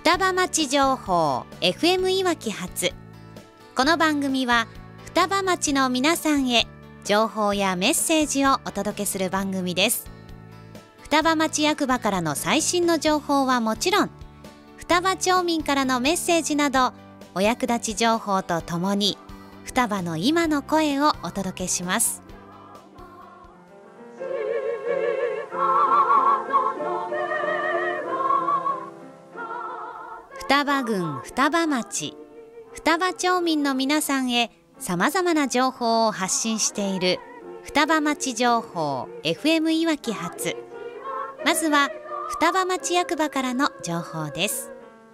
双葉町情報 FM いわき発。この番組は双葉町の皆さんへ情報やメッセージをお届けする番組です。双葉町役場からの最新の情報はもちろん、双葉町民からのメッセージなどお役立ち情報とともに双葉の今の声をお届けします。双葉郡双葉町、双葉町民の皆さんへさまざまな情報を発信している双葉町情報 FM いわき発。まずは双葉町役場からの情報です。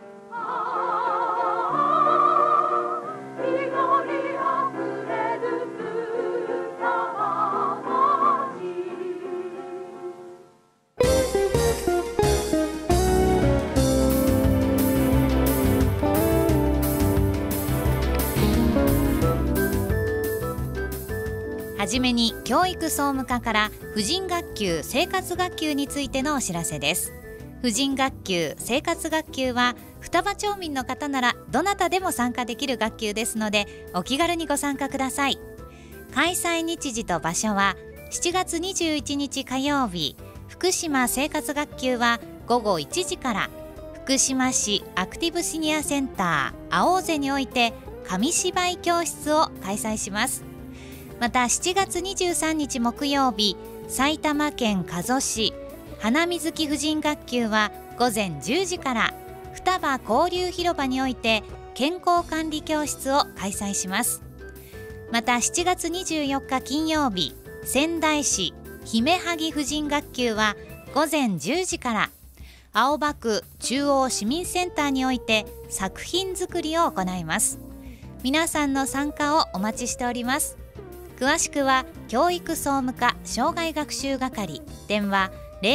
はじめに教育総務課から婦人学級生活学級についてのお知らせです。婦人学級生活学級は双葉町民の方ならどなたでも参加できる学級ですので、お気軽にご参加ください。開催日時と場所は7月21日火曜日、福島生活学級は午後1時から福島市アクティブシニアセンター青瀬において紙芝居教室を開催します。また7月23日木曜日、埼玉県加須市花水木婦人学級は午前10時から双葉交流広場において健康管理教室を開催します。また7月24日金曜日、仙台市姫萩婦人学級は午前10時から青葉区中央市民センターにおいて作品作りを行います。皆さんの参加をお待ちしております。詳しくは教育総務課障害学習係、電話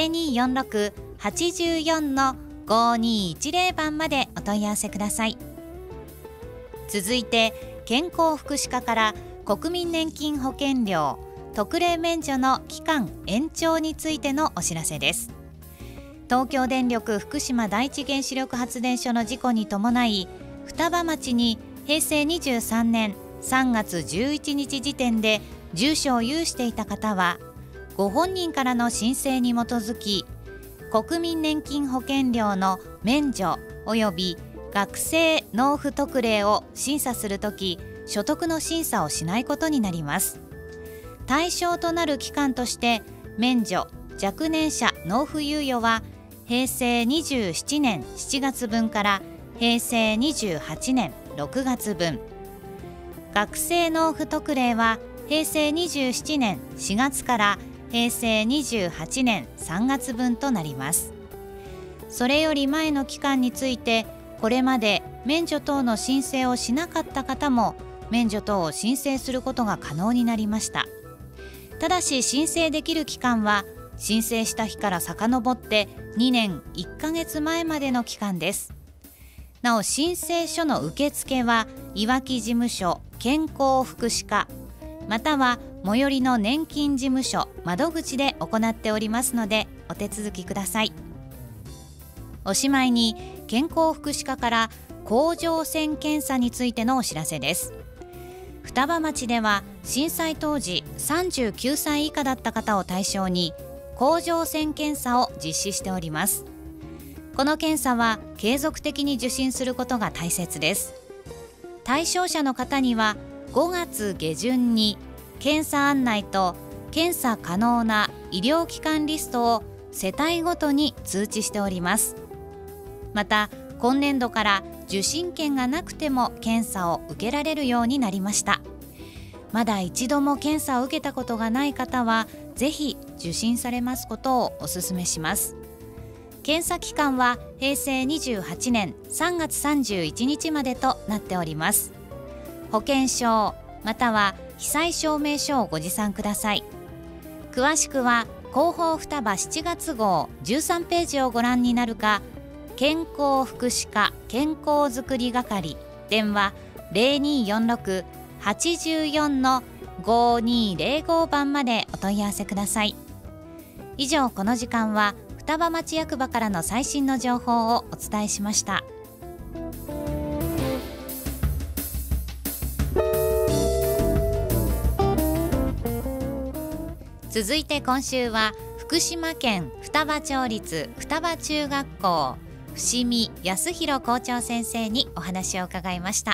0246-84-5210 番までお問い合わせください。続いて健康福祉課から国民年金保険料特例免除の期間延長についてのお知らせです。東京電力福島第一原子力発電所の事故に伴い、双葉町に平成23年3月11日時点で住所を有していた方は、ご本人からの申請に基づき国民年金保険料の免除及び学生納付特例を審査するとき、所得の審査をしないことになります。対象となる期間として免除若年者納付猶予は平成27年7月分から平成28年6月分、学生納付特例は平成27年4月から平成28年3月分となります。それより前の期間について、これまで免除等の申請をしなかった方も免除等を申請することが可能になりました。ただし申請できる期間は申請した日から遡って2年1ヶ月前までの期間です。なお申請書の受付はいわき事務所健康福祉課または最寄りの年金事務所窓口で行っておりますので、お手続きください。おしまいに健康福祉課から甲状腺検査についてのお知らせです。双葉町では震災当時39歳以下だった方を対象に甲状腺検査を実施しております。この検査は継続的に受診することが大切です。対象者の方には5月下旬に検査案内と検査可能な医療機関リストを世帯ごとに通知しております。また今年度から受診券がなくても検査を受けられるようになりました。まだ一度も検査を受けたことがない方はぜひ受診されますことをお勧めします。検査期間は平成28年3月31日までとなっております。保険証または被災証明書をご持参ください。詳しくは広報双葉7月号13ページをご覧になるか、健康福祉課健康づくり係、電話 0246-84-5205 番までお問い合わせください。以上、この時間は双葉町役場からの最新の情報をお伝えしました。 続いて今週は福島県双葉町立双葉中学校伏見康弘校長先生にお話を伺いました。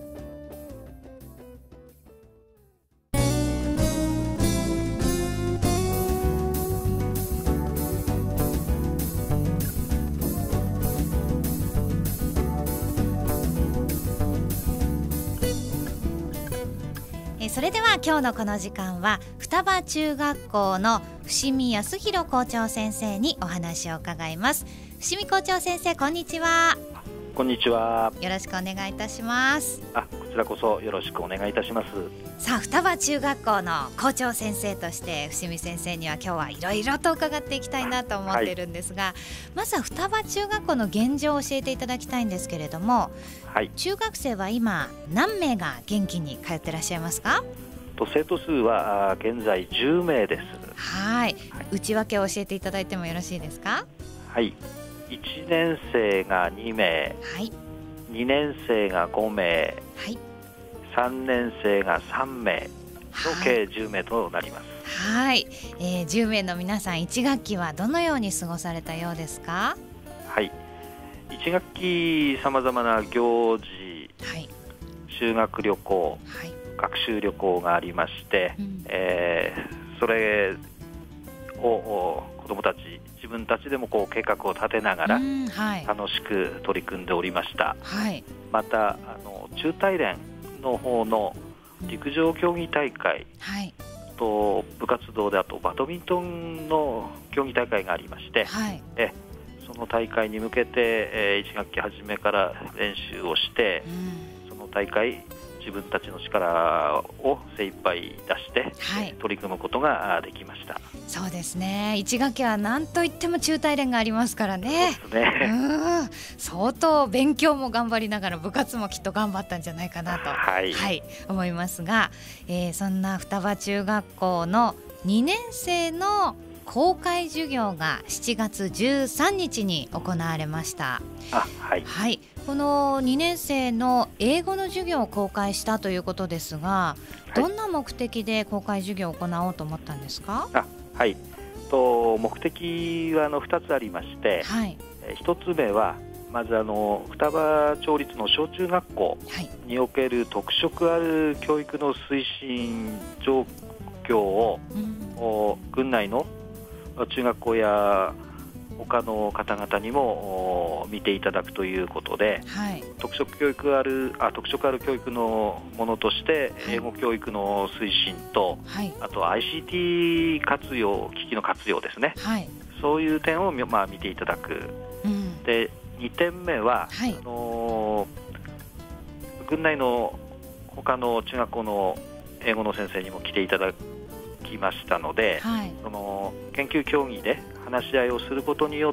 それでは今日のこの時間は双葉中学校の伏見康弘校長先生にお話を伺います。伏見校長先生、こんにちは。 こんにちは。 よろしくお願いいたします。 こちらこそよろしくお願いいたします。 さあ、双葉中学校の校長先生として伏見先生には今日はいろいろと伺っていきたいなと思っているんですが、まずは双葉中学校の現状を教えていただきたいんですけれども、中学生は今何名が元気に通ってらっしゃいますか？ 生徒数は現在10名です。 内訳を教えていただいてもよろしいですか？ 1年生が2名、2年生が5名、3年生が3名の計10名となります。 10名の皆さん、1学期はどのように過ごされたようですか ？1学期さまざまな行事、修学旅行、学習旅行がありまして、それを子どもたち自分たちでも計画を立てながら楽しく取り組んでおりました。また中大連の方の陸上競技大会と部活動で、あとバドミントンの競技大会がありまして、その大会に向けて1学期初めから練習をして、その大会自分たちの力を精一杯出して、取り組むことができました。 そうですね、1学期は何といっても中大連がありますからね。相当勉強も頑張りながら部活もきっと頑張ったんじゃないかなと、思いますが、そんな双葉中学校の2年生の公開授業が7月13日に行われました。この2年生の英語の授業を公開したということですが、どんな目的で公開授業を行おうと思ったんですか？ 目的は2つありまして、1つ目はまず双葉町立の小中学校における特色ある教育の推進状況を、郡内の中学校や他の方々にも見ていただくということで、特色ある教育のものとして英語教育の推進と、あと ICT 活用、機器の活用ですね、そういう点を見ていただく。で、2点目は、郡内の他の中学校の英語の先生にも来ていただきましたので、その研究協議で話し合いをすることによって、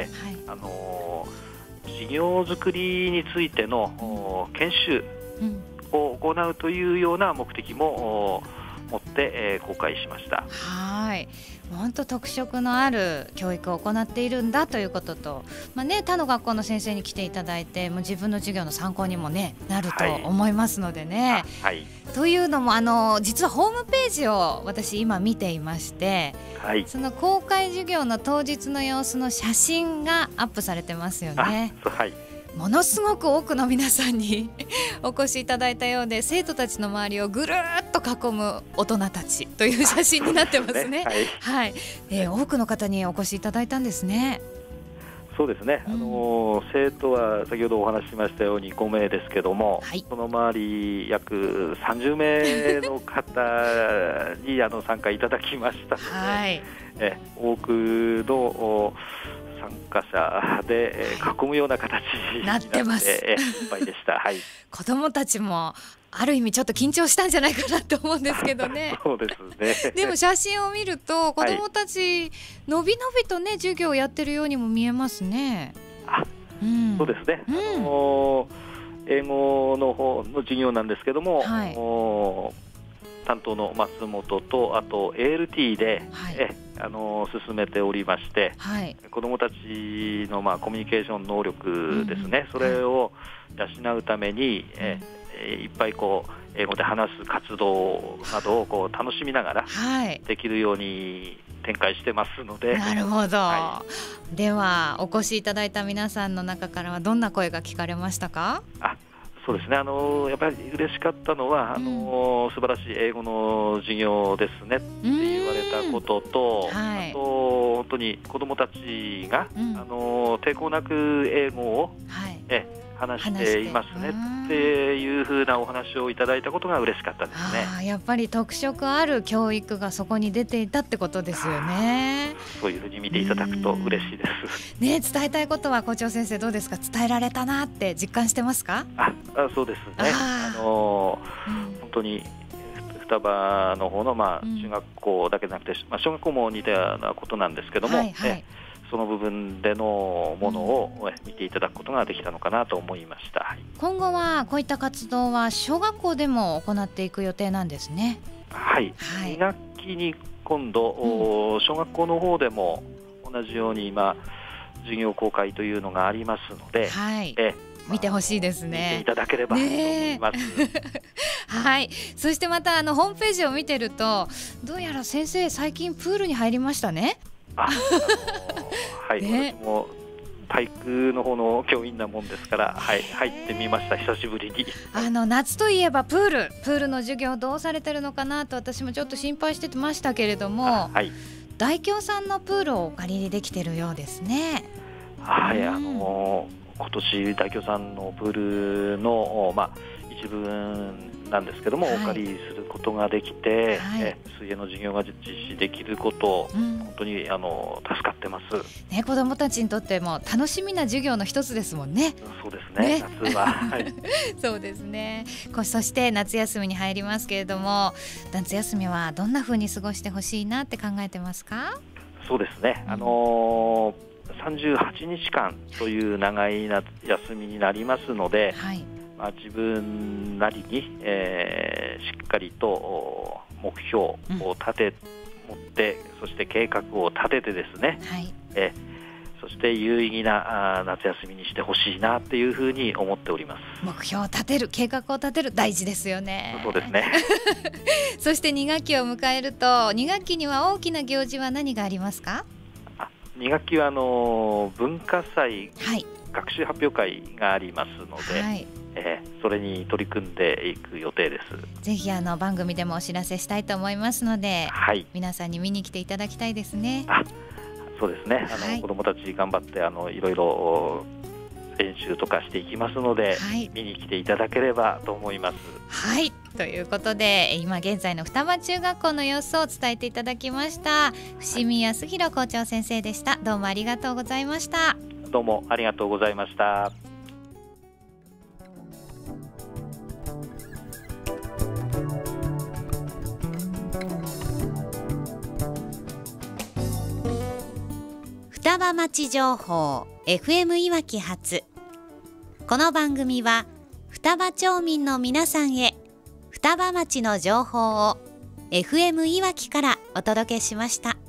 事業作りについての研修を行うというような目的も持って公開しました。 本当特色のある教育を行っているんだということと、他の学校の先生に来ていただいて、自分の授業の参考にも、なると思いますのでね。というのも実はホームページを私今見ていまして、その公開授業の当日の様子の写真がアップされてますよね。ものすごく多くの皆さんにお越しいただいたようで、生徒たちの周りをぐるっと囲む大人たちという写真になってますね。多くの方にお越しいただいたんですね。 そうですね、生徒は先ほどお話ししましたように5名ですけども、その周り約30名の方に参加いただきましたので、多くの参加者で囲むような形になってます。いっぱいでした。 子どもたちもある意味ちょっと緊張したんじゃないかなと思うんですけどね。 そうですね。 でも写真を見ると子どもたち、のびのびとね授業をやってるようにも見えますね。 そうですね。英語の方の授業なんですけども、担当の松本と、あと ALT で、進めておりまして、子どもたちのコミュニケーション能力ですね、それを養うために、いっぱい英語で話す活動などをこう楽しみながらできるように展開してますので。 なるほど、ではお越しいただいた皆さんの中からはどんな声が聞かれましたか？ そうですね、やっぱり嬉しかったのは素晴らしい英語の授業ですねって言われたことと、あと本当に子どもたちが、抵抗なく英語を、話していますねっていう風なお話をいただいたことが嬉しかったですね。 やっぱり特色ある教育がそこに出ていたってことですよね。 そういうふうに見ていただくと嬉しいですね。伝えたいことは校長先生どうですか？伝えられたなって実感してますか？ そうですね。本当に双葉の方の、中学校だけじゃなくて、小学校も似たようなことなんですけども、その部分でのものを見ていただくことができたのかなと思いました。 今後はこういった活動は小学校でも行っていく予定なんですね。 2学期に今度、小学校の方でも同じように今授業公開というのがありますので、 見てほしいですね。 見ていただければと思います。 そしてまたホームページを見てると、どうやら先生最近プールに入りましたね。 私も体育の方の教員なもんですから、入ってみました、久しぶりに。 夏といえばプールの授業どうされてるのかなと私もちょっと心配してましたけれども、大京さんのプールをお借りできてるようですね。 今年大京さんのプールの、一部なんですけども、お借りすることができて、水泳の授業が実施できること、本当に助かってます、 子どもたちにとっても楽しみな授業の一つですもんね。 そうですね、夏は、 そうですね。そして夏休みに入りますけれども、夏休みはどんな風に過ごしてほしいなって考えてますか？ そうですね、38日間という長い夏休みになりますので、自分なりに、しっかりと目標を持って、そして計画を立ててですね、そして有意義な夏休みにしてほしいなっていうふうに思っております。 目標を立てる、計画を立てる、大事ですよね。 そうですねそして2学期を迎えると、2学期には大きな行事は何がありますか ？2学期は文化祭、学習発表会がありますので、それに取り組んでいく予定です。 ぜひ番組でもお知らせしたいと思いますので、皆さんに見に来ていただきたいですね。 そうですね、子どもたち頑張っていろいろ練習とかしていきますので、見に来ていただければと思います。 ということで、今現在の双葉中学校の様子を伝えていただきました。伏見康弘校長先生でした。どうもありがとうございました。 どうもありがとうございました。 双葉町情報 FM いわき発。この番組は双葉町民の皆さんへ双葉町の情報を FM いわきからお届けしました。